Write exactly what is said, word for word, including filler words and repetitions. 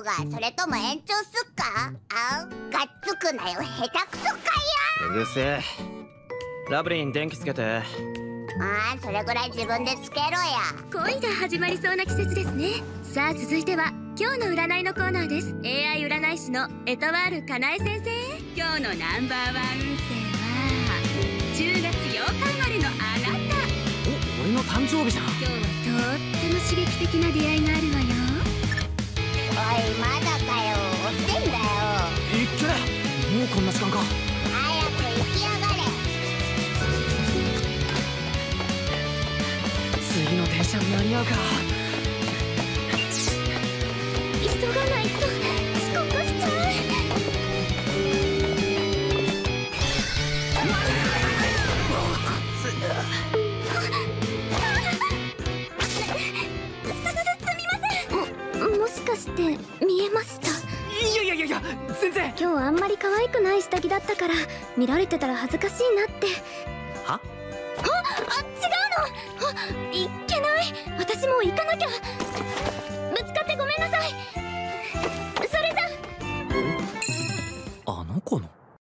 が、それとも延長すっか？あん、がっつくなよ、下手くそかよ。 うるせえ。ラブリン、電気つけて。 ああ、それぐらい自分でつけろや。 恋が始まりそうな季節ですね。さあ続いては今日の占いのコーナーです。 エーアイ 占い師のエトワールかなえ先生、今日のナンバーワン運勢はじゅうがつようか生まれのあなた。 お、俺の誕生日じゃん。 今日はとっても刺激的な出会いがあるわよ。 おい、まだかよ、遅いんだよ。 いっけね、もうこんな時間か。 早く行きやがれ。 次の電車間に合うか。 急がないと遅刻しちゃう。もしかして見えました？ いやいやいやいや、全然。 今日あんまり可愛くない下着だったから見られてたら恥ずかしいなって。 は？ あ、あ、違うの。あ、いっけない。私もう行かなきゃ。ぶつかってごめんなさい。